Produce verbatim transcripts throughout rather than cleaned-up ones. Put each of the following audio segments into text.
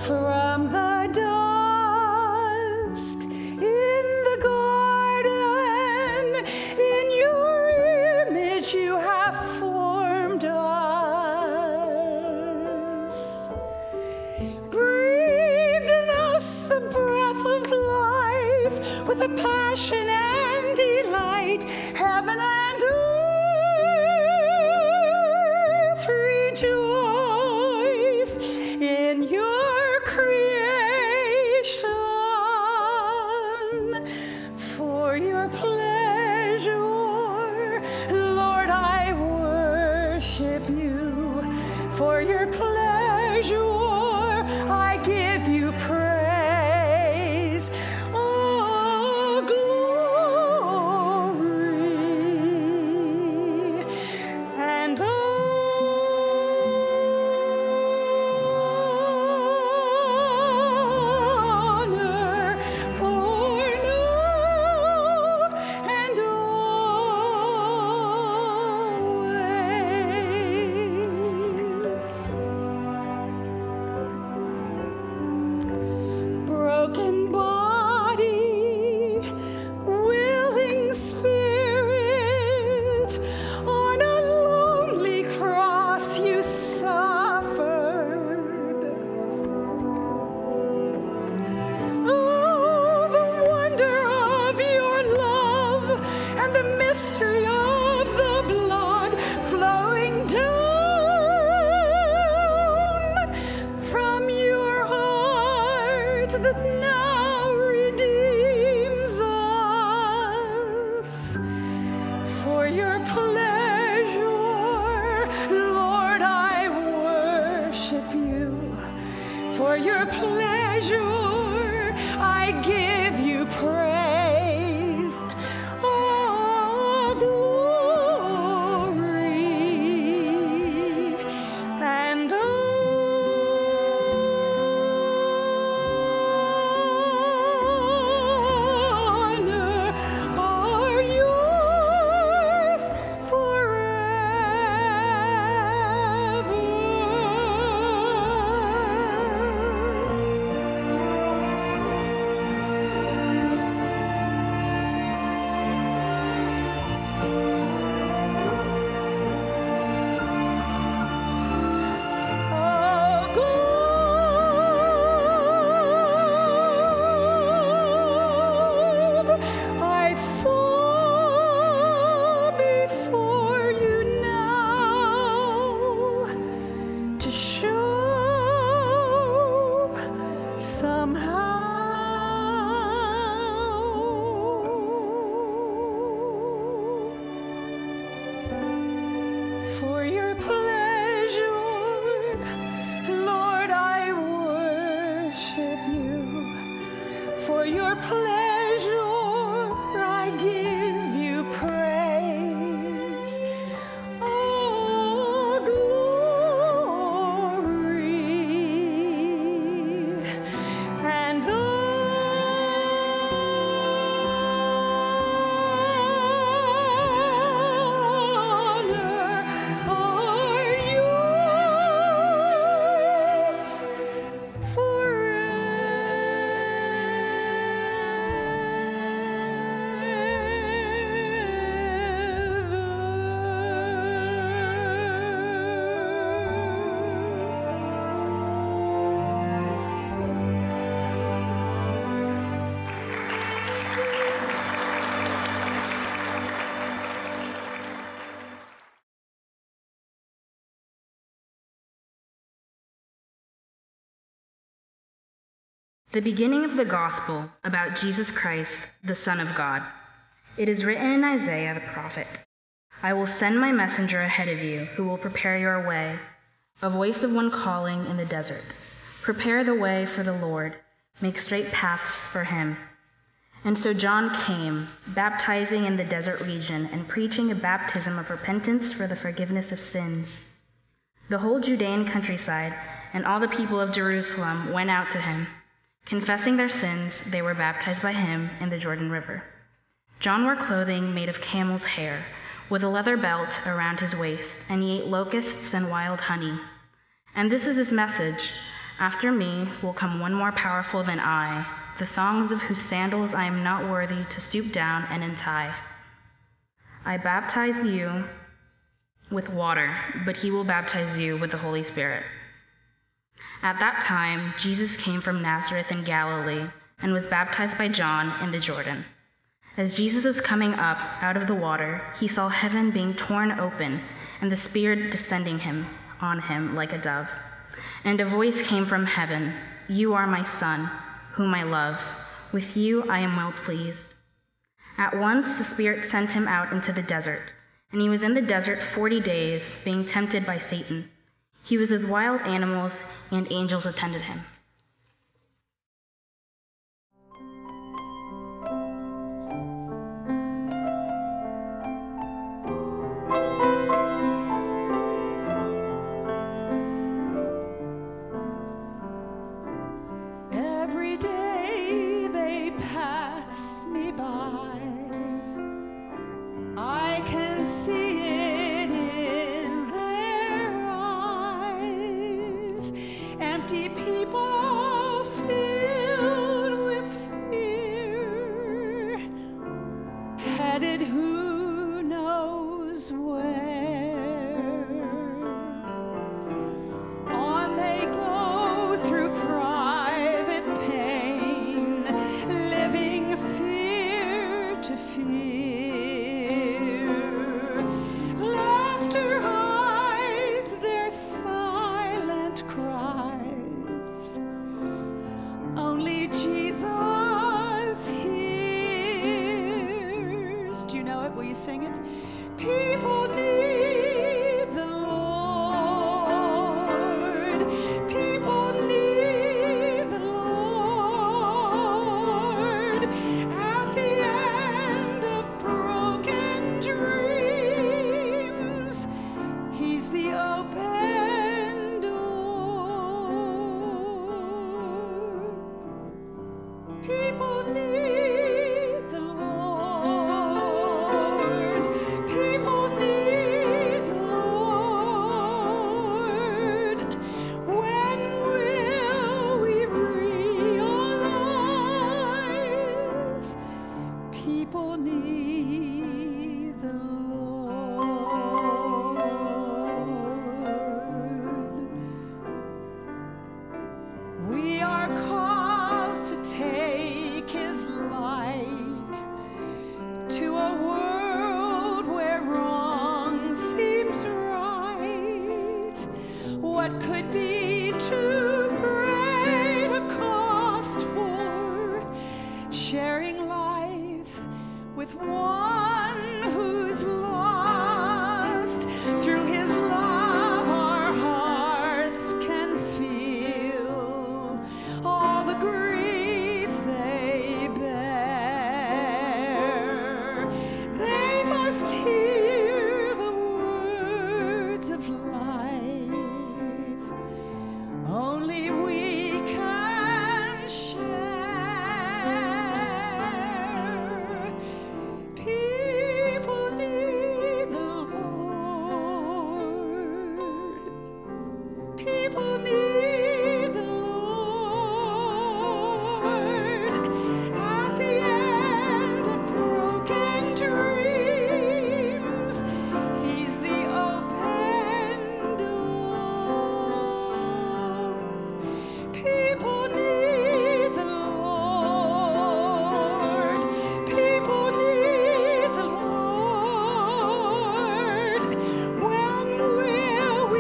from the dust in the garden. In your image you have formed us. Breathe in us the breath of life with a passion and delight. Heaven and earth rejoice in your creation. For your pleasure, Lord, I worship you. For your pleasure, I give you praise. Oh, glory and honor for now and always. Broken body, willing spirit, on a lonely cross you suffered. Oh, the wonder of your love and the mystery of the blood flowing down from your heart that now redeems us. For your pleasure, Lord, I worship you. For your pleasure, I give you praise. Oh, glory and honor are yours Oh, gold, I fall before you now to show somehow for your pleasure, Lord, I worship you. For your pleasure, I give you praise. Oh, glory and honor are yours The beginning of the gospel about Jesus Christ, the Son of God. It is written in Isaiah the prophet, I will send my messenger ahead of you who will prepare your way, a voice of one calling in the desert. Prepare the way for the Lord, make straight paths for him. And so John came, baptizing in the desert region and preaching a baptism of repentance for the forgiveness of sins. The whole Judean countryside and all the people of Jerusalem went out to him. Confessing their sins, they were baptized by him in the Jordan River. John wore clothing made of camel's hair, with a leather belt around his waist, and he ate locusts and wild honey. And this was his message, After me will come one more powerful than I, the thongs of whose sandals I am not worthy to stoop down and untie. I baptize you with water, but he will baptize you with the Holy Spirit." At that time, Jesus came from Nazareth in Galilee and was baptized by John in the Jordan. As Jesus was coming up out of the water, he saw heaven being torn open and the Spirit descending him on him like a dove. And a voice came from heaven, "You are my Son, whom I love. With you I am well pleased." At once the Spirit sent him out into the desert, and he was in the desert forty days, being tempted by Satan. He was with wild animals, and angels attended him. Every day they pass me by, I can see it in their eyes. Empty people filled with fear, headed who knows where. On they go through private pain, living fear to fear. Laughter hides their silent cries. Only Jesus hears. Do you know it? Will you sing it? People need the Lord. People need the Lord. At the end of broken dreams, he's the open door. People need the Lord. People need the Lord. When will we realize people need the Lord? We are called to take his light to a world where wrong seems right. What could be too great a cost for sharing life with one who's lost? Through his love our hearts can feel all the grief they bear. They must hear the words of life. Only we can share. People need the Lord. People need the Lord. At the end of broken dreams, he's the open door. People need the Lord. People need the Lord. When will we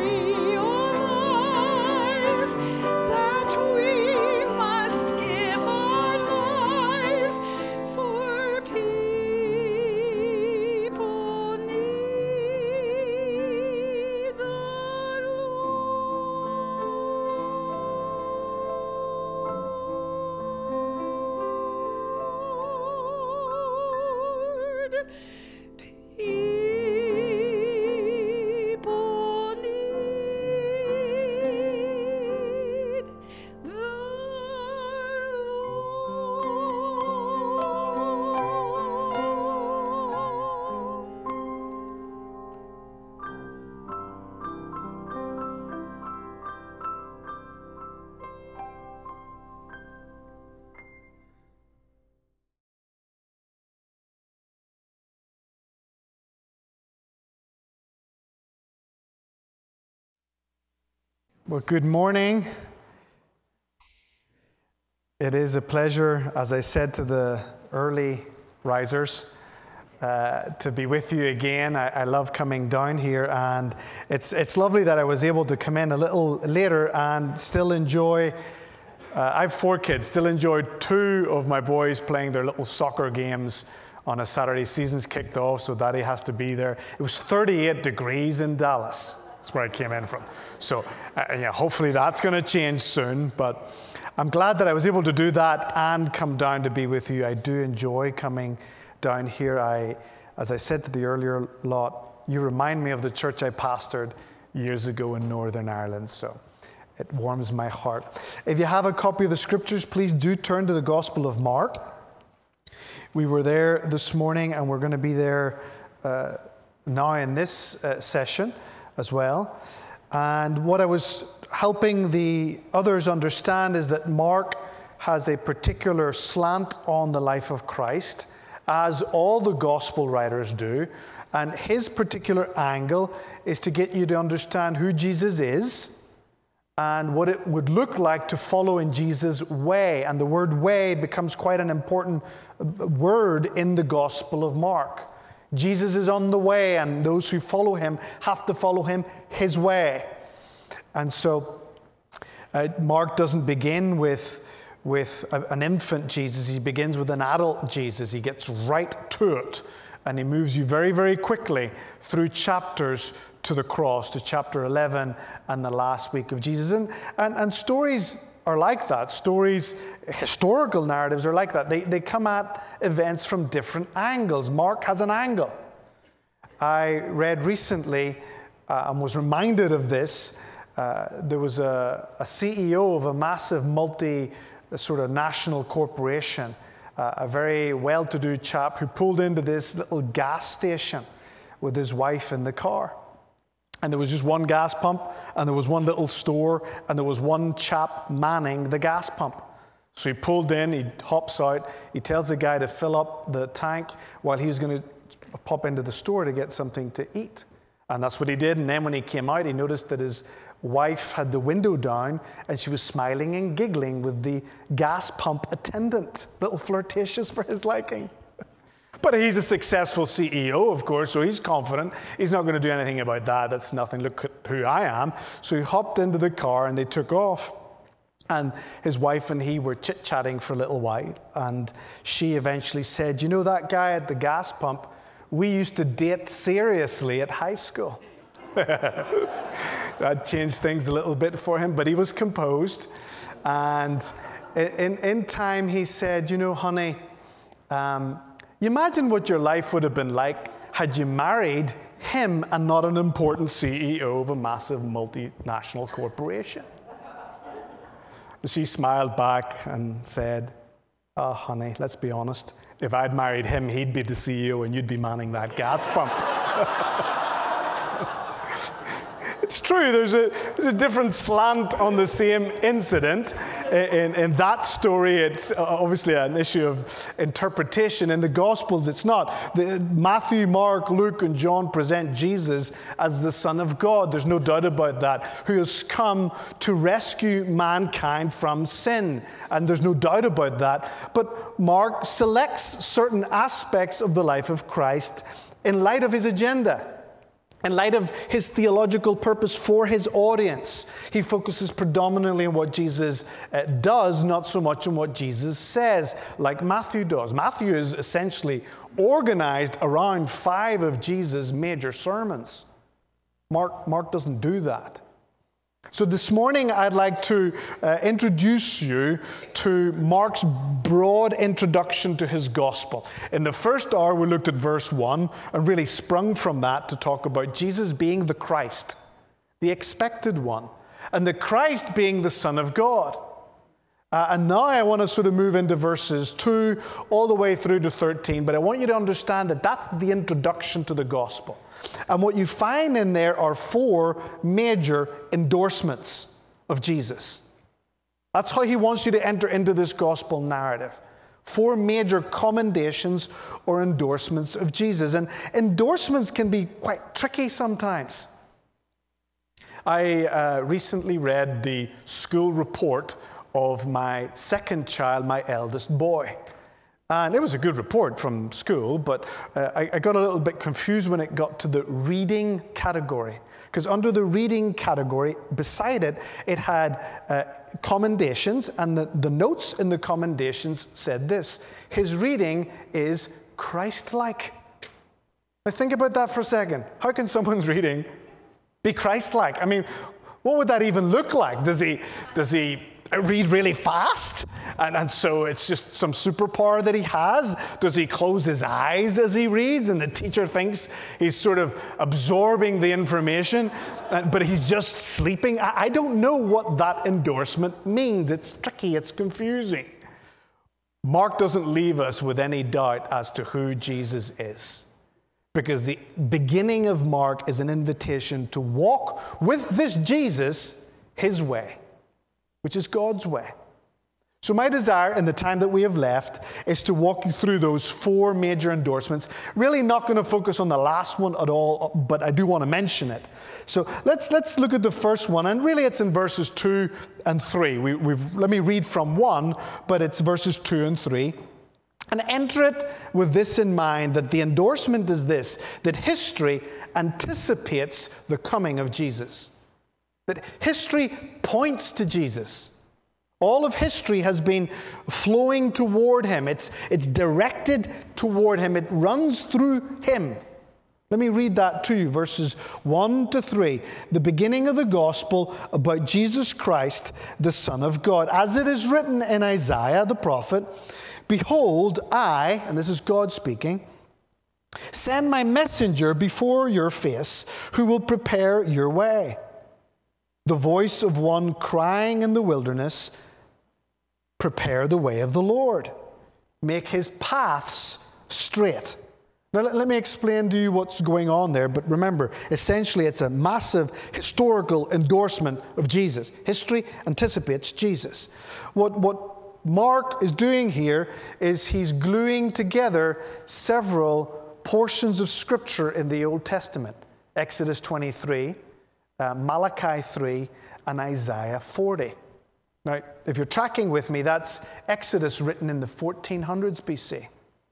realize that we must give our lives for people need the Lord. People need the Lord. Well, good morning. It is a pleasure, as I said to the early risers, uh, to be with you again. I, I love coming down here, and it's it's lovely that I was able to come in a little later and still enjoy. Uh, I have four kids. Still enjoy two of my boys playing their little soccer games on a Saturday. Season's kicked off, so Daddy has to be there. It was thirty-eight degrees in Dallas. That's where I came in from. So uh, yeah, hopefully that's going to change soon. But I'm glad that I was able to do that and come down to be with you. I do enjoy coming down here. I, as I said to the earlier lot, you remind me of the church I pastored years ago in Northern Ireland. So it warms my heart. If you have a copy of the scriptures, please do turn to the Gospel of Mark. We were there this morning, and we're going to be there uh, now in this uh, session as well. And what I was helping the others understand is that Mark has a particular slant on the life of Christ, as all the gospel writers do. And his particular angle is to get you to understand who Jesus is and what it would look like to follow in Jesus' way. And the word way becomes quite an important word in the Gospel of Mark. Jesus is on the way, and those who follow him have to follow him his way. And so uh, Mark doesn't begin with, with a, an infant Jesus. He begins with an adult Jesus. He gets right to it, and he moves you very, very quickly through chapters to the cross, to chapter eleven and the last week of Jesus. And, and, and stories are like that. Stories, historical narratives are like that. They, they come at events from different angles. Mark has an angle. I read recently uh, and was reminded of this. Uh, there was a, a C E O of a massive multi sort of national corporation, uh, a very well-to-do chap who pulled into this little gas station with his wife in the car. And there was just one gas pump, and there was one little store, and there was one chap manning the gas pump. So he pulled in, he hops out, he tells the guy to fill up the tank while he was going to pop into the store to get something to eat. And that's what he did. And then when he came out, he noticed that his wife had the window down, and she was smiling and giggling with the gas pump attendant, a little flirtatious for his liking. But he's a successful C E O, of course, so he's confident. He's not going to do anything about that. That's nothing. Look who I am. So he hopped into the car, and they took off. And his wife and he were chit-chatting for a little while. And she eventually said, you know that guy at the gas pump, we used to date seriously at high school. That changed things a little bit for him, but he was composed. And in, in time, he said, you know, honey, um, you imagine what your life would have been like had you married him and not an important C E O of a massive multinational corporation. She smiled back and said, oh, honey, let's be honest. If I'd married him, he'd be the C E O and you'd be manning that gas pump. It's true, there's a, there's a different slant on the same incident. In, in that story, it's obviously an issue of interpretation. In the Gospels, it's not. The, Matthew, Mark, Luke, and John present Jesus as the Son of God. There's no doubt about that, who has come to rescue mankind from sin. And there's no doubt about that. But Mark selects certain aspects of the life of Christ in light of his agenda. In light of his theological purpose for his audience. He focuses predominantly on what Jesus uh, does, not so much on what Jesus says, like Matthew does. Matthew is essentially organized around five of Jesus' major sermons. Mark, Mark doesn't do that. So this morning, I'd like to uh, introduce you to Mark's broad introduction to his gospel. In the first hour, we looked at verse one and really sprung from that to talk about Jesus being the Christ, the expected one, and the Christ being the Son of God. Uh, and now I want to sort of move into verses two all the way through to thirteen, but I want you to understand that that's the introduction to the gospel. And what you find in there are four major endorsements of Jesus. That's how he wants you to enter into this gospel narrative. Four major commendations or endorsements of Jesus. And endorsements can be quite tricky sometimes. I uh, recently read the school report of my second child, my eldest boy. And it was a good report from school, but uh, I, I got a little bit confused when it got to the reading category. Because under the reading category, beside it, it had uh, commendations, and the, the notes in the commendations said this: his reading is Christ-like. Now think about that for a second. How can someone's reading be Christ-like? I mean, what would that even look like? Does he, does he read really fast? And, and so it's just some superpower that he has? Does he close his eyes as he reads and the teacher thinks he's sort of absorbing the information, but he's just sleeping? I, I don't know what that endorsement means. It's tricky, it's confusing. Mark doesn't leave us with any doubt as to who Jesus is, because the beginning of Mark is an invitation to walk with this Jesus his way, which is God's way. So my desire in the time that we have left is to walk you through those four major endorsements. Really not going to focus on the last one at all, but I do want to mention it. So let's let's look at the first one, and really it's in verses two and three. We, we've let me read from one, but it's verses two and three. And enter it with this in mind, that the endorsement is this: that history anticipates the coming of Jesus. That history points to Jesus. All of history has been flowing toward him. It's, it's directed toward him. It runs through him. Let me read that to you, verses one to three. The beginning of the gospel about Jesus Christ, the Son of God. As it is written in Isaiah the prophet, behold, I, and this is God speaking, send my messenger before your face, who will prepare your way. The voice of one crying in the wilderness, prepare the way of the Lord. Make his paths straight. Now let, let me explain to you what's going on there, but remember, essentially it's a massive historical endorsement of Jesus. History anticipates Jesus. What, what Mark is doing here is he's gluing together several portions of Scripture in the Old Testament. Exodus twenty-three, Uh, Malachi three, and Isaiah forty. Now, if you're tracking with me, that's Exodus written in the fourteen hundreds B C.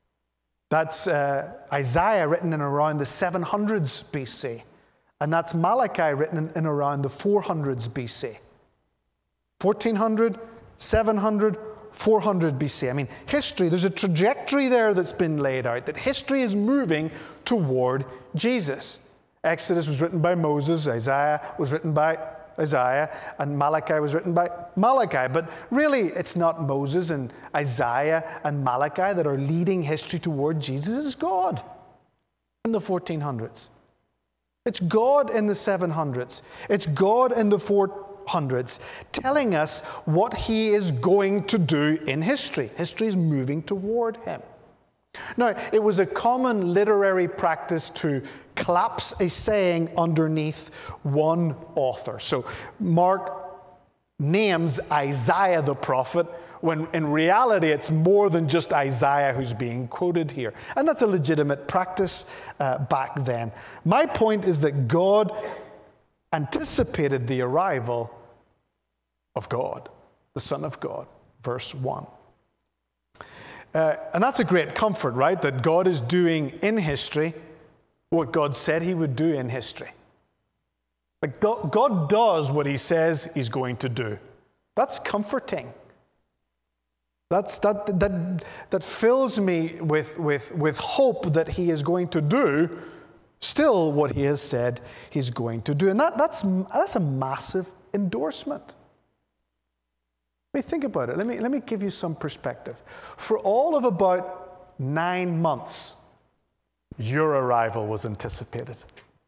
That's uh, Isaiah written in around the seven hundreds B C. And that's Malachi written in, in around the four hundreds B C. fourteen hundred, seven hundred, four hundred B C. I mean, history, there's a trajectory there that's been laid out, that history is moving toward Jesus. Exodus was written by Moses, Isaiah was written by Isaiah, and Malachi was written by Malachi. But really, it's not Moses and Isaiah and Malachi that are leading history toward Jesus. It's God in the fourteen hundreds. It's God in the seven hundreds. It's God in the four hundreds telling us what he is going to do in history. History is moving toward him. Now, it was a common literary practice to collapse a saying underneath one author. So Mark names Isaiah the prophet, when in reality it's more than just Isaiah who's being quoted here. And that's a legitimate practice uh, back then. My point is that God anticipated the arrival of God, the Son of God, verse one. Uh, and that's a great comfort, right? That God is doing in history what God said he would do in history. Like God, God does what he says he's going to do. That's comforting. That's, that, that, that fills me with, with, with hope that he is going to do still what he has said he's going to do. And that, that's, that's a massive endorsement. Let me think about it. Let me, let me give you some perspective. For all of about nine months, your arrival was anticipated.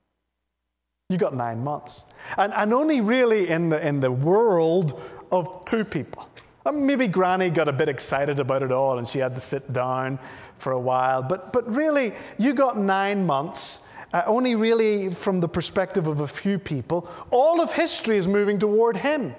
You got nine months. And, and only really in the, in the world of two people. And maybe Granny got a bit excited about it all and she had to sit down for a while. But, but really, you got nine months, uh, only really from the perspective of a few people. All of history is moving toward him.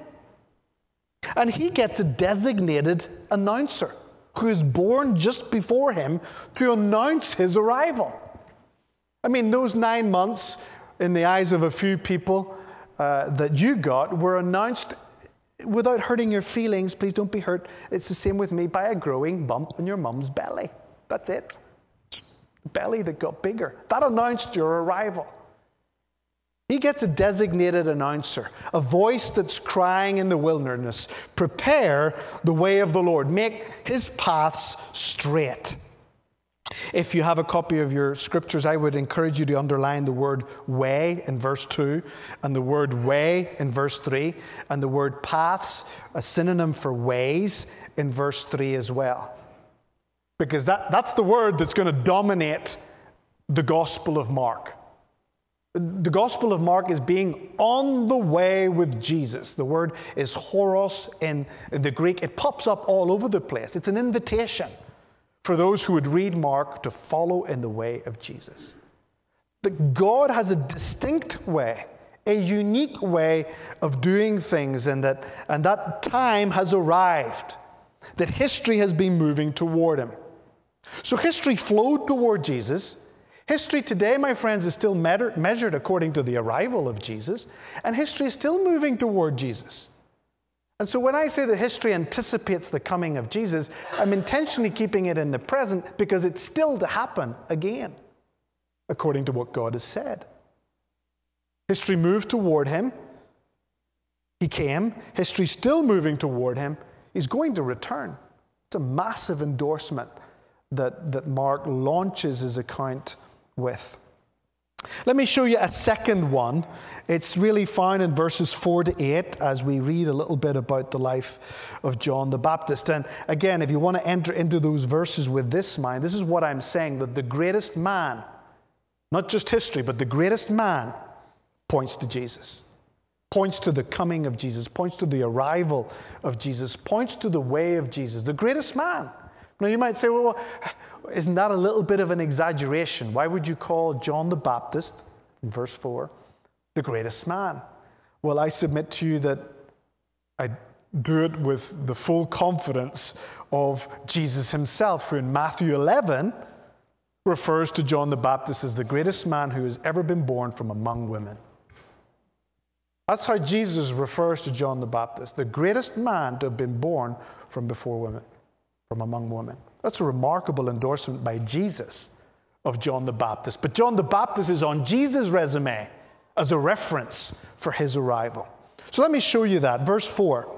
And he gets a designated announcer who is born just before him to announce his arrival. I mean, those nine months, in the eyes of a few people, uh, that you got were announced without hurting your feelings. Please don't be hurt. It's the same with me, by a growing bump in your mum's belly. That's it. Belly that got bigger. That announced your arrival. He gets a designated announcer, a voice that's crying in the wilderness, prepare the way of the Lord, make his paths straight. If you have a copy of your scriptures, I would encourage you to underline the word way in verse two, and the word way in verse three, and the word paths, a synonym for ways, in verse three as well. Because that, that's the word that's going to dominate the Gospel of Mark. The Gospel of Mark is being on the way with Jesus. The word is horos in, in the Greek. It pops up all over the place. It's an invitation for those who would read Mark to follow in the way of Jesus. That God has a distinct way, a unique way of doing things, and that, and that time has arrived, that history has been moving toward him. So history flowed toward Jesus. History today, my friends, is still measured according to the arrival of Jesus, and history is still moving toward Jesus. And so when I say that history anticipates the coming of Jesus, I'm intentionally keeping it in the present because it's still to happen again, according to what God has said. History moved toward him. He came. History's still moving toward him. He's going to return. It's a massive endorsement that, that Mark launches his account with. Let me show you a second one. It's really found in verses four to eight as we read a little bit about the life of John the Baptist. And again, if you want to enter into those verses with this mind, this is what I'm saying, that the greatest man, not just history, but the greatest man points to Jesus, points to the coming of Jesus, points to the arrival of Jesus, points to the way of Jesus, the greatest man. Now you might say, well, isn't that a little bit of an exaggeration? Why would you call John the Baptist, in verse four, the greatest man? Well, I submit to you that I do it with the full confidence of Jesus himself, who in Matthew eleven refers to John the Baptist as the greatest man who has ever been born from among women. That's how Jesus refers to John the Baptist, the greatest man to have been born from before women, from among women. That's a remarkable endorsement by Jesus of John the Baptist. But John the Baptist is on Jesus' resume as a reference for his arrival. So let me show you that. Verse four.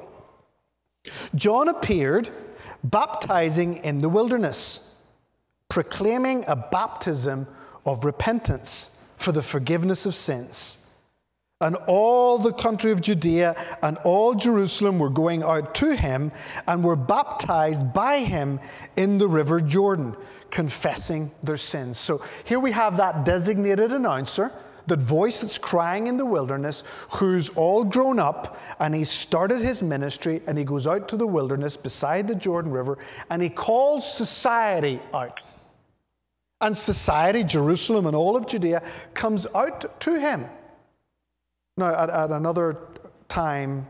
John appeared baptizing in the wilderness, proclaiming a baptism of repentance for the forgiveness of sins. And all the country of Judea and all Jerusalem were going out to him and were baptized by him in the river Jordan, confessing their sins. So here we have that designated announcer, that voice that's crying in the wilderness, who's all grown up, and he's started his ministry, and he goes out to the wilderness beside the Jordan River, and he calls society out. And society, Jerusalem and all of Judea, comes out to him. Now, at, at another time,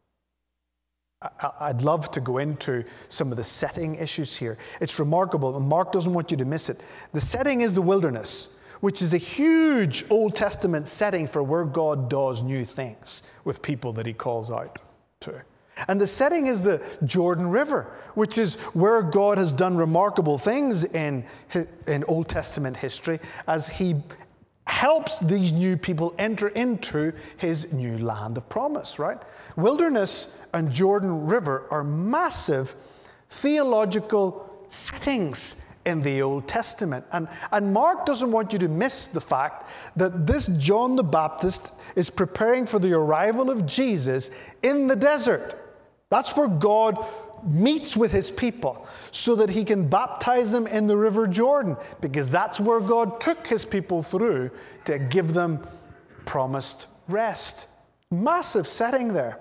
I, I'd love to go into some of the setting issues here. It's remarkable, and Mark doesn't want you to miss it. The setting is the wilderness, which is a huge Old Testament setting for where God does new things with people that he calls out to. And the setting is the Jordan River, which is where God has done remarkable things in, in Old Testament history as he helps these new people enter into his new land of promise, right? Wilderness and Jordan River are massive theological settings in the Old Testament. And, and Mark doesn't want you to miss the fact that this John the Baptist is preparing for the arrival of Jesus in the desert. That's where God meets with his people so that he can baptize them in the river Jordan, because that's where God took his people through to give them promised rest. Massive setting there.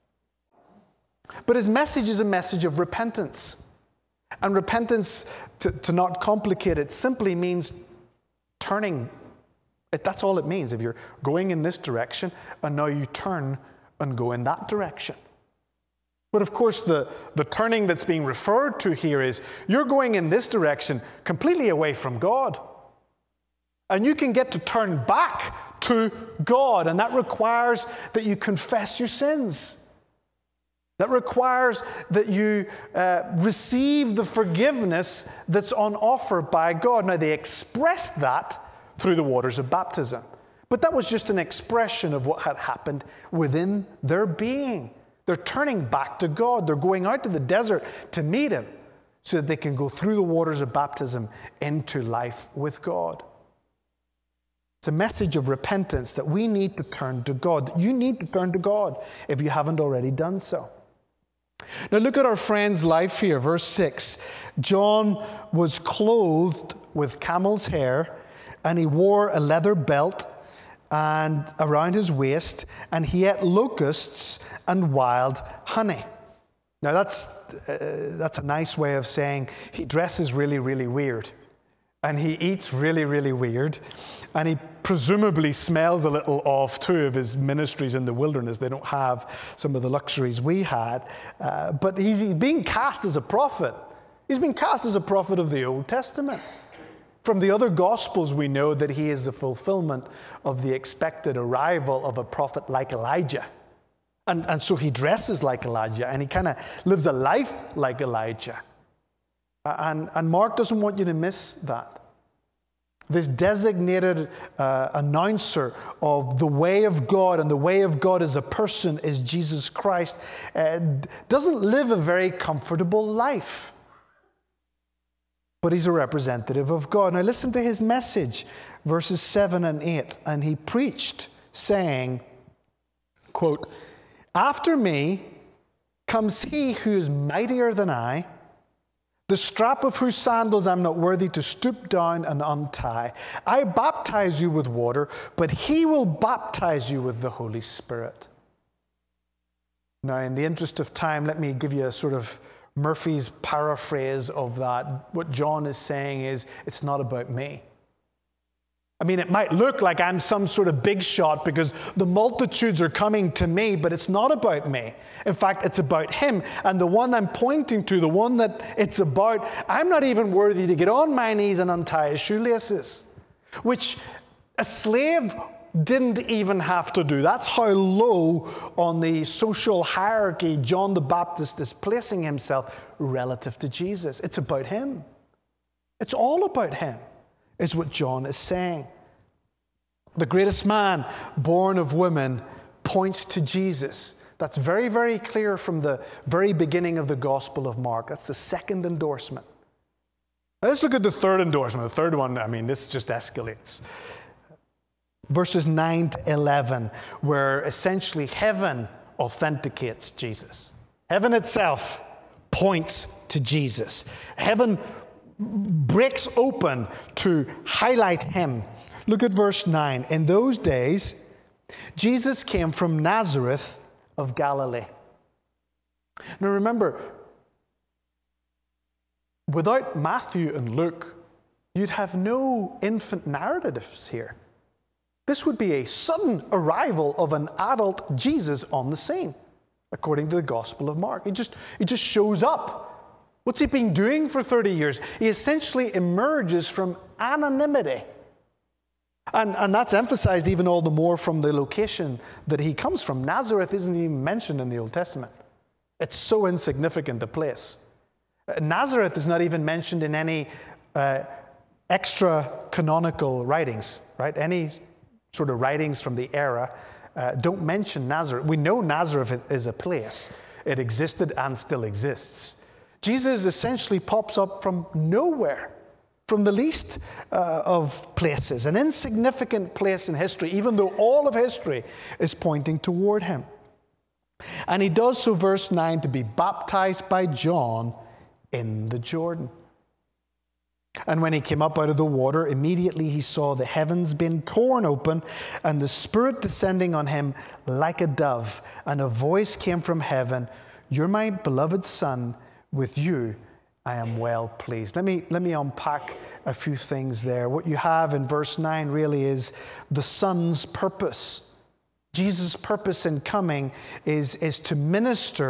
But his message is a message of repentance. And repentance, to, to not complicate it, simply means turning. It, that's all it means. If you're going in this direction and now you turn and go in that direction. But of course, the, the turning that's being referred to here is you're going in this direction completely away from God. And you can get to turn back to God. And that requires that you confess your sins. That requires that you uh, receive the forgiveness that's on offer by God. Now, they expressed that through the waters of baptism. But that was just an expression of what had happened within their being. They're turning back to God. They're going out to the desert to meet Him so that they can go through the waters of baptism into life with God. It's a message of repentance that we need to turn to God. You need to turn to God if you haven't already done so. Now look at our friend's life here, verse six. John was clothed with camel's hair, and he wore a leather belt and around his waist, and he ate locusts and wild honey. Now that's, uh, that's a nice way of saying he dresses really, really weird. And he eats really, really weird. And he presumably smells a little off, too, of his ministries in the wilderness. They don't have some of the luxuries we had. Uh, but he's, he's being cast as a prophet. He's been cast as a prophet of the Old Testament. From the other Gospels, we know that he is the fulfillment of the expected arrival of a prophet like Elijah. And, and so he dresses like Elijah, and he kind of lives a life like Elijah. And, and Mark doesn't want you to miss that. This designated uh, announcer of the way of God, and the way of God as a person is Jesus Christ, uh, doesn't live a very comfortable life. But he's a representative of God. Now listen to his message, verses seven and eight. And he preached, saying, quote, "After me comes he who is mightier than I, the strap of whose sandals I'm not worthy to stoop down and untie. I baptize you with water, but he will baptize you with the Holy Spirit." Now, in the interest of time, let me give you a sort of Murphy's paraphrase of that. What John is saying is, it's not about me. I mean, it might look like I'm some sort of big shot because the multitudes are coming to me, but it's not about me. In fact, it's about him. And the one I'm pointing to, the one that it's about, I'm not even worthy to get on my knees and untie his shoelaces, which a slave didn't even have to do. That's how low on the social hierarchy John the Baptist is placing himself relative to Jesus. It's about him. It's all about him, is what John is saying. The greatest man born of women points to Jesus. That's very, very clear from the very beginning of the Gospel of Mark. That's the second endorsement. Now let's look at the third endorsement. The third one, I mean, this just escalates. Verses nine to eleven, where essentially heaven authenticates Jesus. Heaven itself points to Jesus. Heaven breaks open to highlight him. Look at verse nine. In those days, Jesus came from Nazareth of Galilee. Now remember, without Matthew and Luke, you'd have no infant narratives here. This would be a sudden arrival of an adult Jesus on the scene, according to the Gospel of Mark. He just, he just shows up. What's he been doing for thirty years? He essentially emerges from anonymity. And, and that's emphasized even all the more from the location that he comes from. Nazareth isn't even mentioned in the Old Testament. It's so insignificant a place. Nazareth is not even mentioned in any uh, extra canonical writings, right? Any sort of writings from the era uh, don't mention Nazareth. We know Nazareth is a place. It existed and still exists. Jesus essentially pops up from nowhere, from the least uh, of places, an insignificant place in history, even though all of history is pointing toward him. And he does so, verse nine, to be baptized by John in the Jordan. And when he came up out of the water, immediately he saw the heavens being torn open and the Spirit descending on him like a dove. And a voice came from heaven, "You're my beloved Son, with you I am well pleased." Let me, let me unpack a few things there. What you have in verse nine really is the Son's purpose. Jesus' purpose in coming is, is to minister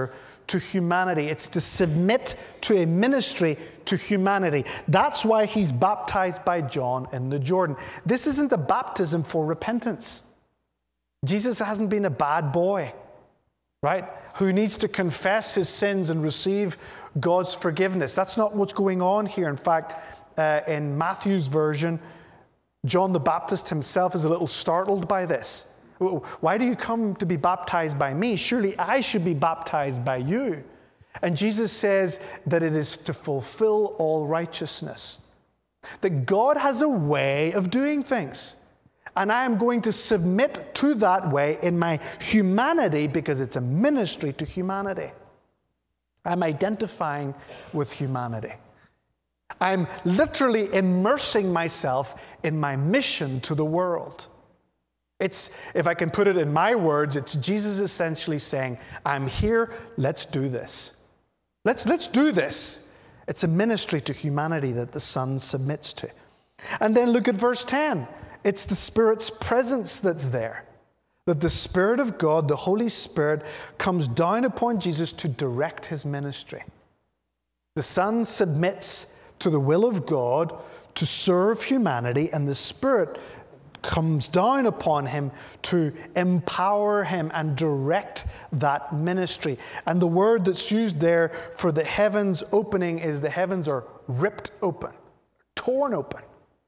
to humanity. It's to submit to a ministry to humanity. That's why he's baptized by John in the Jordan. This isn't a baptism for repentance. Jesus hasn't been a bad boy, right, who needs to confess his sins and receive God's forgiveness. That's not what's going on here. In fact, uh, in Matthew's version, John the Baptist himself is a little startled by this. Why do you come to be baptized by me? Surely I should be baptized by you. And Jesus says that it is to fulfill all righteousness. That God has a way of doing things. And I am going to submit to that way in my humanity because it's a ministry to humanity. I'm identifying with humanity. I'm literally immersing myself in my mission to the world. It's, if I can put it in my words, it's Jesus essentially saying, I'm here, let's do this. Let's, let's do this. It's a ministry to humanity that the Son submits to. And then look at verse ten. It's the Spirit's presence that's there. That the Spirit of God, the Holy Spirit, comes down upon Jesus to direct his ministry. The Son submits to the will of God to serve humanity, and the Spirit comes down upon him to empower him and direct that ministry. And the word that's used there for the heavens opening is the heavens are ripped open, torn open.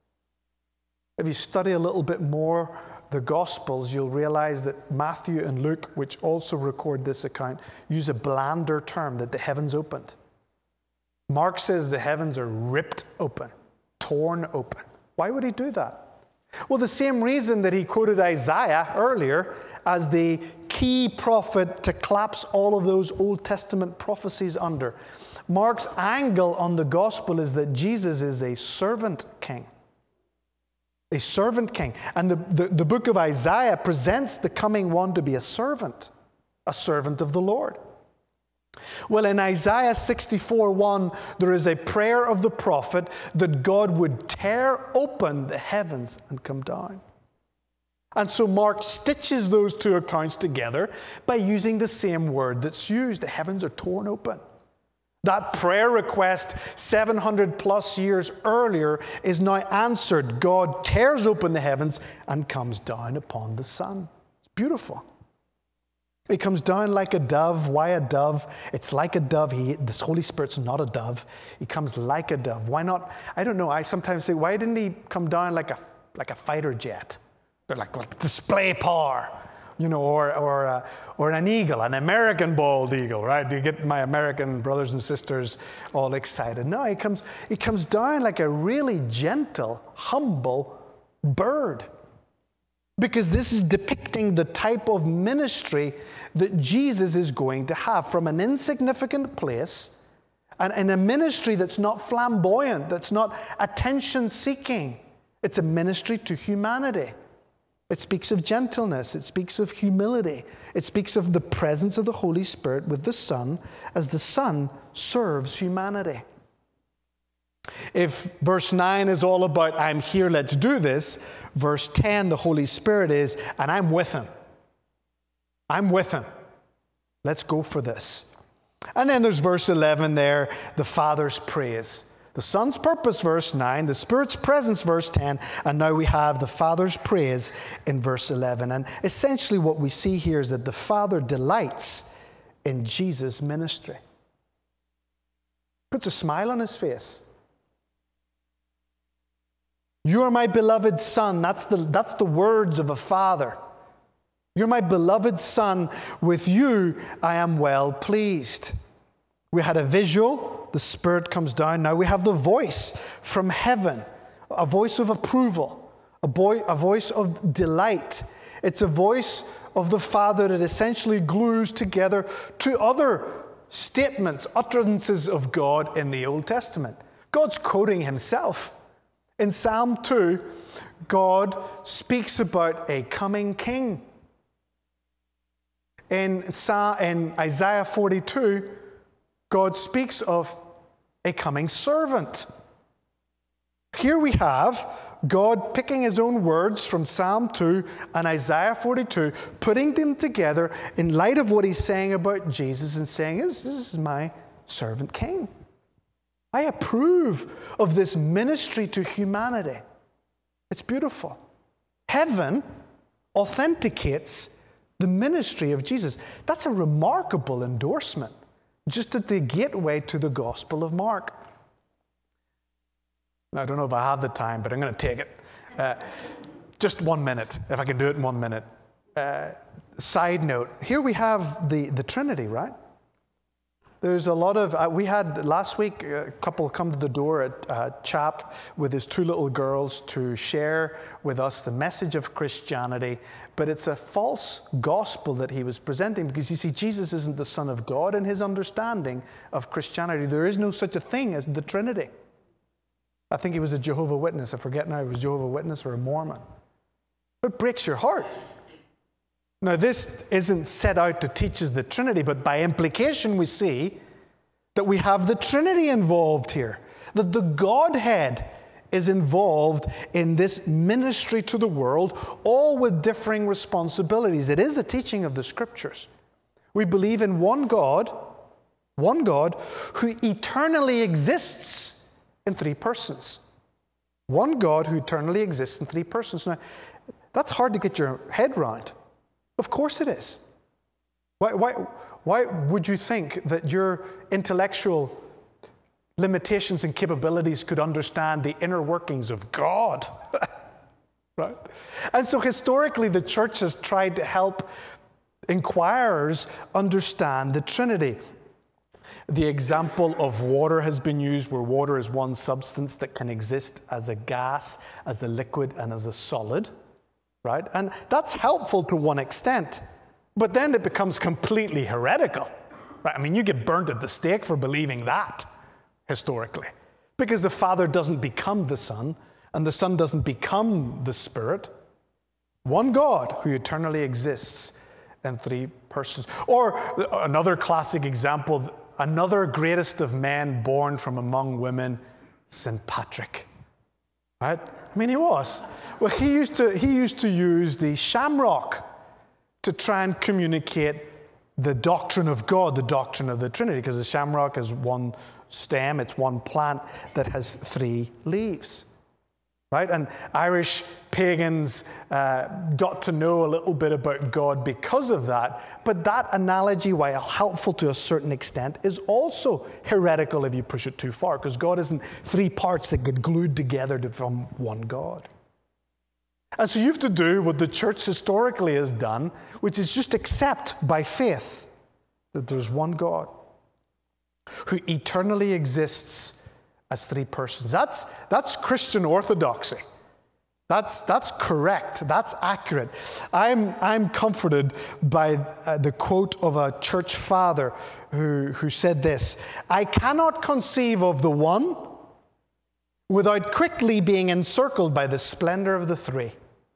If you study a little bit more the Gospels, you'll realize that Matthew and Luke, which also record this account, use a blander term, that the heavens opened. Mark says the heavens are ripped open, torn open. Why would he do that? Well, the same reason that he quoted Isaiah earlier as the key prophet to collapse all of those Old Testament prophecies under. Mark's angle on the gospel is that Jesus is a servant king. A servant king. And the, the, the book of Isaiah presents the coming one to be a servant, a servant of the Lord. Well, in Isaiah sixty-four one, there is a prayer of the prophet that God would tear open the heavens and come down. And so Mark stitches those two accounts together by using the same word that's used. The heavens are torn open. That prayer request seven hundred plus years earlier is now answered. God tears open the heavens and comes down upon the Son. It's beautiful. He comes down like a dove. Why a dove? It's like a dove. He, this Holy Spirit's not a dove. He comes like a dove. Why not? I don't know. I sometimes say, why didn't he come down like a like a fighter jet? They're like, well, display power, you know, or or uh, or an eagle, an American bald eagle, right? Do you get my American brothers and sisters all excited? No, he comes he comes down like a really gentle, humble bird. Because this is depicting the type of ministry that Jesus is going to have from an insignificant place and in a ministry that's not flamboyant, that's not attention-seeking. It's a ministry to humanity. It speaks of gentleness. It speaks of humility. It speaks of the presence of the Holy Spirit with the Son as the Son serves humanity. If verse nine is all about, I'm here, let's do this, verse ten, the Holy Spirit is, and I'm with him. I'm with him. Let's go for this. And then there's verse eleven there, the Father's praise. The Son's purpose, verse nine, the Spirit's presence, verse ten, and now we have the Father's praise in verse eleven. And essentially what we see here is that the Father delights in Jesus' ministry. Puts a smile on his face. You are my beloved Son. That's the, that's the words of a father. You're my beloved Son. With you I am well pleased. We had a visual. The Spirit comes down. Now we have the voice from heaven. A voice of approval. A, boy, a voice of delight. It's a voice of the Father that essentially glues together two other statements, utterances of God in the Old Testament. God's quoting himself. In Psalm two, God speaks about a coming king. In, in Isaiah forty-two, God speaks of a coming servant. Here we have God picking his own words from Psalm two and Isaiah forty-two, putting them together in light of what he's saying about Jesus and saying, this, this is my servant king. I approve of this ministry to humanity. It's beautiful. Heaven authenticates the ministry of Jesus. That's a remarkable endorsement, just at the gateway to the Gospel of Mark. I don't know if I have the time, but I'm going to take it. Uh, just one minute, if I can do it in one minute. Uh, side note, here we have the, the Trinity, right? There's a lot of, uh, we had last week a couple come to the door, a, a chap with his two little girls to share with us the message of Christianity, but it's a false gospel that he was presenting because you see, Jesus isn't the Son of God in his understanding of Christianity. There is no such a thing as the Trinity. I think he was a Jehovah's Witness. I forget now if he was Jehovah's Witness or a Mormon. It breaks your heart. Now, this isn't set out to teach us the Trinity, but by implication we see that we have the Trinity involved here. That the Godhead is involved in this ministry to the world, all with differing responsibilities. It is a teaching of the Scriptures. We believe in one God, one God who eternally exists in three persons. One God who eternally exists in three persons. Now, that's hard to get your head around. Of course it is. Why, why, why would you think that your intellectual limitations and capabilities could understand the inner workings of God? Right? And so historically, the church has tried to help inquirers understand the Trinity. The example of water has been used, where water is one substance that can exist as a gas, as a liquid, and as a solid, right? And that's helpful to one extent, but then it becomes completely heretical, right? I mean, you get burnt at the stake for believing that, historically, because the Father doesn't become the Son, and the Son doesn't become the Spirit. One God who eternally exists in three persons. Or another classic example, another greatest of men born from among women, Saint Patrick. Right? I mean, he was. Well, he used to, he used to use the shamrock to try and communicate the doctrine of God, the doctrine of the Trinity, because the shamrock is one stem, it's one plant that has three leaves. Right? And Irish pagans uh, got to know a little bit about God because of that. But that analogy, while helpful to a certain extent, is also heretical if you push it too far, because God isn't three parts that get glued together to form one God. And so you have to do what the church historically has done, which is just accept by faith that there's one God who eternally exists as three persons. That's, that's Christian orthodoxy. That's, that's correct. That's accurate. I'm, I'm comforted by uh, the quote of a church father who, who said this: I cannot conceive of the one without quickly being encircled by the splendor of the three.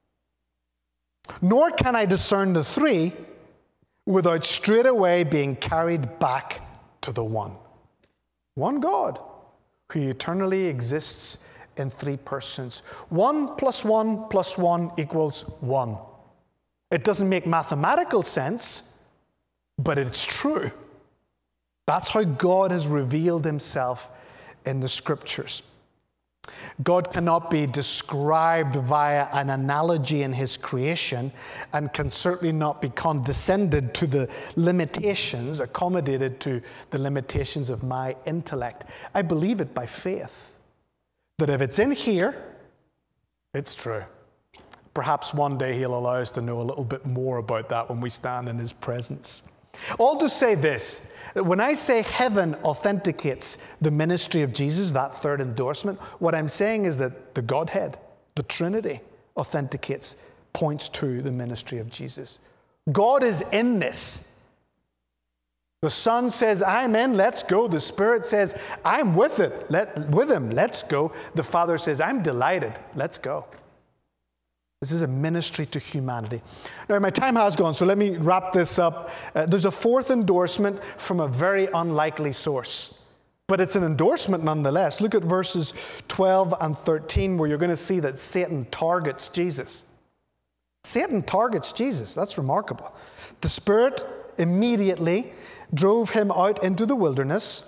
Nor can I discern the three without straightway being carried back to the one. One God who eternally exists in three persons. One plus one plus one equals one. It doesn't make mathematical sense, but it's true. That's how God has revealed himself in the Scriptures. God cannot be described via an analogy in his creation, and can certainly not be condescended to the limitations, accommodated to the limitations of my intellect. I believe it by faith, that if it's in here, it's true. Perhaps one day he'll allow us to know a little bit more about that when we stand in his presence. All to say this, that when I say heaven authenticates the ministry of Jesus, that third endorsement, what I'm saying is that the Godhead, the Trinity, authenticates, points to the ministry of Jesus. God is in this. The Son says, I'm in, let's go. The Spirit says, I'm with it, let, with him, let's go. The Father says, I'm delighted, let's go. This is a ministry to humanity. Now, my time has gone, so let me wrap this up. Uh, there's a fourth endorsement from a very unlikely source. But it's an endorsement nonetheless. Look at verses twelve and thirteen, where you're going to see that Satan targets Jesus. Satan targets Jesus. That's remarkable. The Spirit immediately drove him out into the wilderness,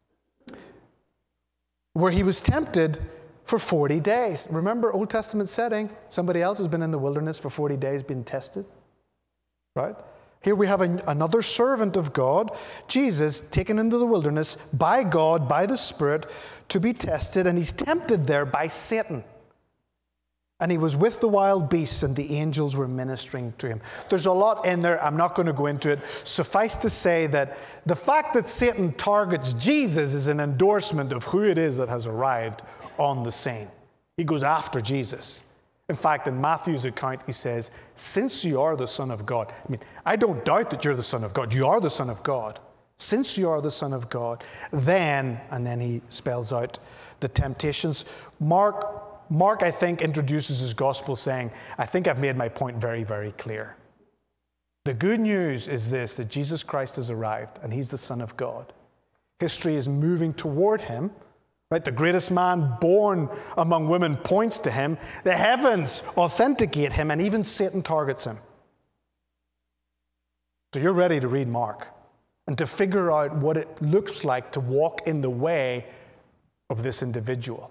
where he was tempted for forty days. Remember, Old Testament setting, somebody else has been in the wilderness for forty days being tested, right? Here we have a, another servant of God, Jesus, taken into the wilderness by God, by the Spirit, to be tested, and he's tempted there by Satan. And he was with the wild beasts, and the angels were ministering to him. There's a lot in there. I'm not going to go into it. Suffice to say that the fact that Satan targets Jesus is an endorsement of who it is that has arrived on the scene. He goes after Jesus. In fact, in Matthew's account, he says, since you are the Son of God. I mean, I don't doubt that you're the Son of God. You are the Son of God. Since you are the Son of God, then, and then he spells out the temptations. Mark Mark, I think, introduces his gospel saying, I think I've made my point very, very clear. The good news is this, that Jesus Christ has arrived, and he's the Son of God. History is moving toward him. Right? The greatest man born among women points to him. The heavens authenticate him, and even Satan targets him. So you're ready to read Mark and to figure out what it looks like to walk in the way of this individual.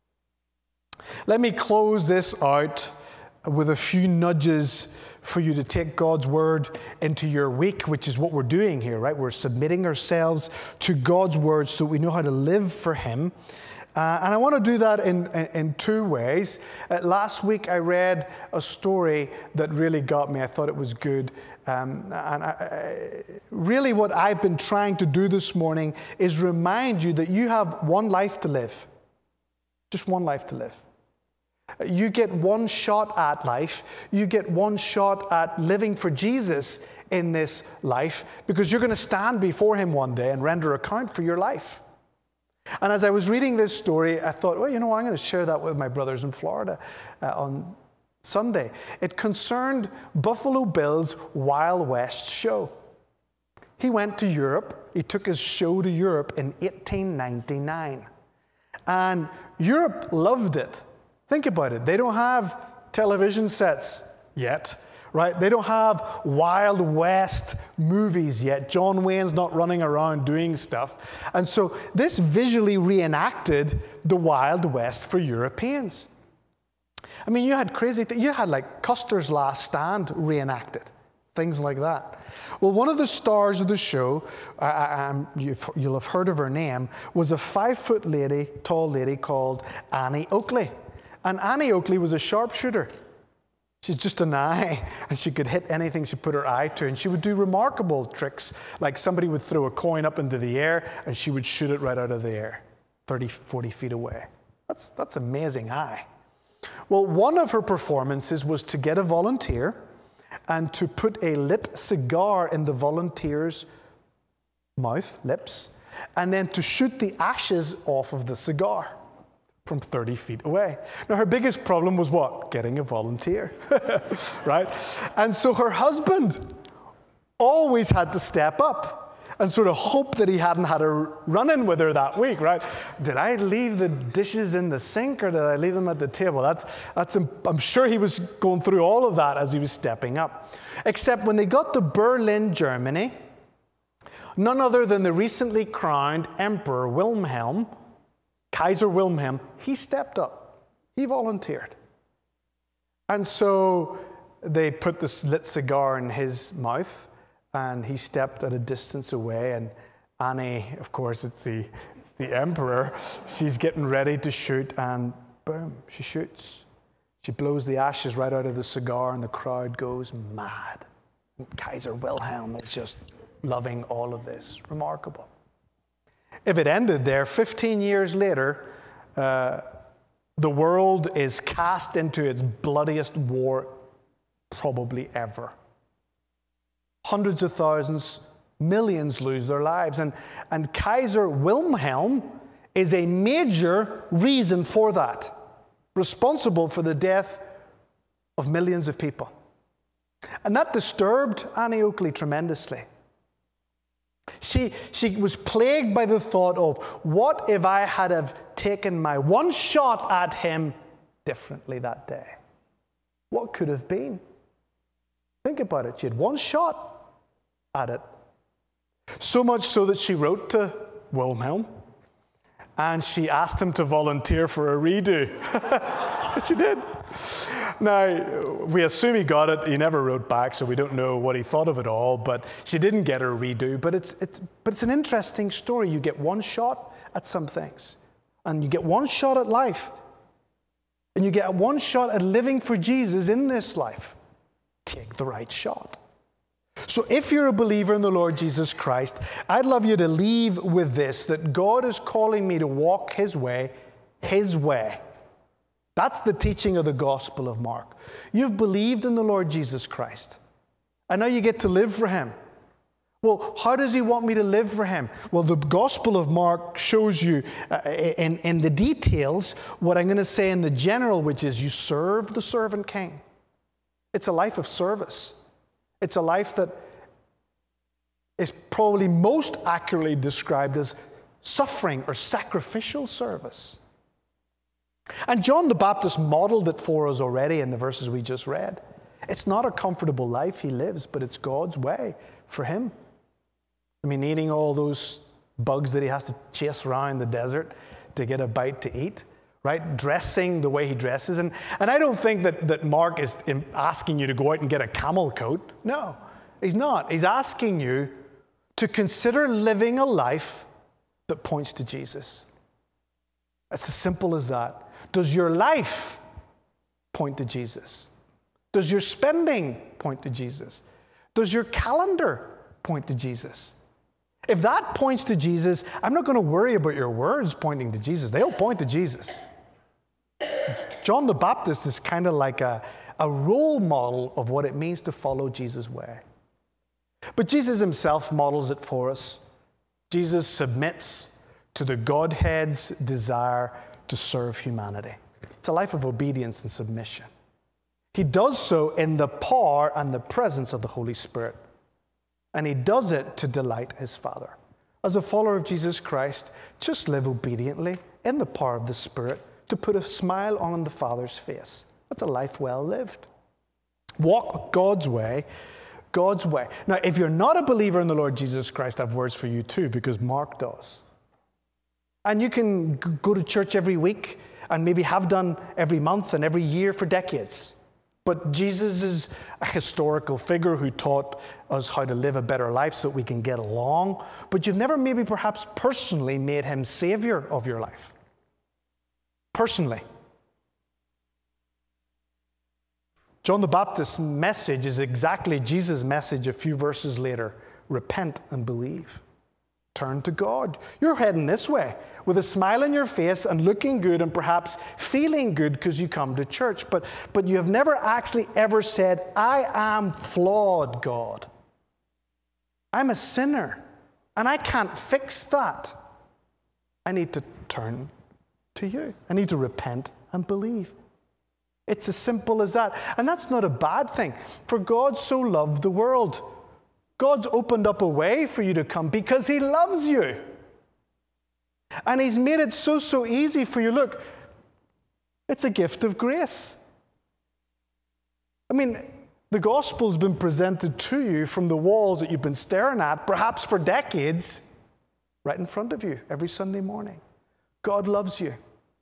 Let me close this out with a few nudges for you to take God's word into your week, which is what we're doing here, right? We're submitting ourselves to God's word so we know how to live for him. Uh, and I want to do that in, in, in two ways. Uh, last week I read a story that really got me. I thought it was good. Um, and I, I, really what I've been trying to do this morning is remind you that you have one life to live. Just one life to live. You get one shot at life. You get one shot at living for Jesus in this life, because you're going to stand before him one day and render account for your life. And as I was reading this story, I thought, well, you know, I'm going to share that with my brothers in Florida uh, on Sunday. It concerned Buffalo Bill's Wild West show. He went to Europe. He took his show to Europe in eighteen ninety-nine. And Europe loved it. Think about it. They don't have television sets yet, right? They don't have Wild West movies yet. John Wayne's not running around doing stuff. And so this visually reenacted the Wild West for Europeans. I mean, you had crazy things. You had like Custer's Last Stand reenacted, things like that. Well, one of the stars of the show, I, I, you've, you'll have heard of her name, was a five-foot lady, tall lady called Annie Oakley. And Annie Oakley was a sharpshooter. She's just an eye, and she could hit anything she put her eye to, and she would do remarkable tricks, like somebody would throw a coin up into the air, and she would shoot it right out of the air, thirty, forty feet away. That's, that's amazing eye. Well, one of her performances was to get a volunteer and to put a lit cigar in the volunteer's mouth, lips, and then to shoot the ashes off of the cigar from thirty feet away. Now, her biggest problem was what? Getting a volunteer, right? And so her husband always had to step up and sort of hope that he hadn't had a run-in with her that week, right? Did I leave the dishes in the sink, or did I leave them at the table? That's, that's, I'm sure he was going through all of that as he was stepping up. Except when they got to Berlin, Germany, none other than the recently crowned Emperor Wilhelm, Kaiser Wilhelm, he stepped up. He volunteered. And so they put this lit cigar in his mouth, and he stepped at a distance away. And Annie, of course, it's the, it's the emperor, she's getting ready to shoot, and boom, she shoots. She blows the ashes right out of the cigar, and the crowd goes mad. And Kaiser Wilhelm is just loving all of this. Remarkable. If it ended there, fifteen years later, uh, the world is cast into its bloodiest war probably ever. Hundreds of thousands, millions lose their lives. And, and Kaiser Wilhelm is a major reason for that, responsible for the death of millions of people. And that disturbed Annie Oakley tremendously. She, she was plagued by the thought of, what if I had have taken my one shot at him differently that day? What could have been? Think about it. She had one shot at it. So much so that she wrote to Wilhelm and she asked him to volunteer for a redo. She did. Now, we assume he got it. He never wrote back, so we don't know what he thought of it all, but she didn't get her redo. But it's, it's, but it's an interesting story. You get one shot at some things, and you get one shot at life, and you get one shot at living for Jesus in this life. Take the right shot. So if you're a believer in the Lord Jesus Christ, I'd love you to leave with this, that God is calling me to walk his way, his way. That's the teaching of the Gospel of Mark. You've believed in the Lord Jesus Christ, and now you get to live for him. Well, how does he want me to live for him? Well, the Gospel of Mark shows you uh, in, in the details what I'm going to say in the general, which is you serve the servant king. It's a life of service. It's a life that is probably most accurately described as suffering or sacrificial service. And John the Baptist modeled it for us already in the verses we just read. It's not a comfortable life he lives, but it's God's way for him. I mean, eating all those bugs that he has to chase around the desert to get a bite to eat, right? Dressing the way he dresses. And, and I don't think that, that Mark is asking you to go out and get a camel coat. No, he's not. He's asking you to consider living a life that points to Jesus. It's as simple as that. Does your life point to Jesus? Does your spending point to Jesus? Does your calendar point to Jesus? If that points to Jesus, I'm not going to worry about your words pointing to Jesus. They'll point to Jesus. John the Baptist is kind of like a, a role model of what it means to follow Jesus' way. But Jesus himself models it for us. Jesus submits to the Godhead's desire to serve humanity. It's a life of obedience and submission. He does so in the power and the presence of the Holy Spirit. And he does it to delight his Father. As a follower of Jesus Christ, just live obediently in the power of the Spirit to put a smile on the Father's face. That's a life well lived. Walk God's way, God's way. Now, if you're not a believer in the Lord Jesus Christ, I have words for you too, because Mark does. And you can go to church every week and maybe have done every month and every year for decades. But Jesus is a historical figure who taught us how to live a better life so that we can get along. But you've never maybe perhaps personally made him Savior of your life. Personally. John the Baptist's message is exactly Jesus' message a few verses later. Repent and believe. Turn to God. You're heading this way with a smile on your face and looking good and perhaps feeling good because you come to church. But, but you have never actually ever said, I am flawed, God. I'm a sinner and I can't fix that. I need to turn to you. I need to repent and believe. It's as simple as that. And that's not a bad thing. For God so loved the world. God's opened up a way for you to come because he loves you. And he's made it so, so easy for you. Look, it's a gift of grace. I mean, the gospel's been presented to you from the walls that you've been staring at, perhaps for decades, right in front of you every Sunday morning. God loves you.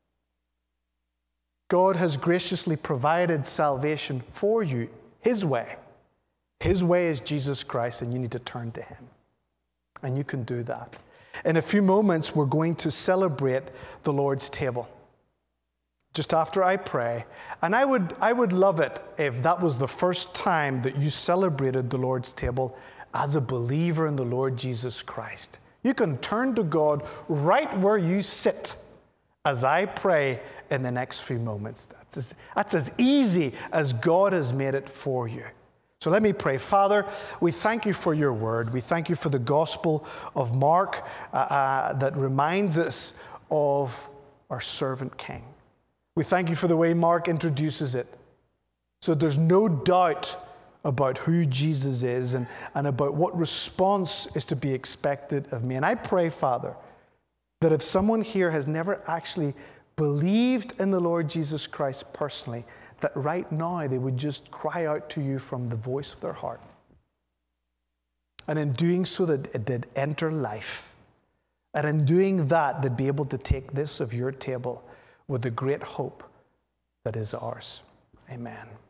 God has graciously provided salvation for you, his way. His way is Jesus Christ, and you need to turn to him. And you can do that. In a few moments, we're going to celebrate the Lord's table. Just after I pray. And I would, I would love it if that was the first time that you celebrated the Lord's table as a believer in the Lord Jesus Christ. You can turn to God right where you sit as I pray in the next few moments. That's as, that's as easy as God has made it for you. So let me pray. Father, we thank you for your word. We thank you for the Gospel of Mark uh, uh, that reminds us of our servant king. We thank you for the way Mark introduces it. So there's no doubt about who Jesus is and, and about what response is to be expected of me. And I pray, Father, that if someone here has never actually believed in the Lord Jesus Christ personally, that right now they would just cry out to you from the voice of their heart. And in doing so, that it did enter life. And in doing that, they'd be able to take this of your table with the great hope that is ours. Amen.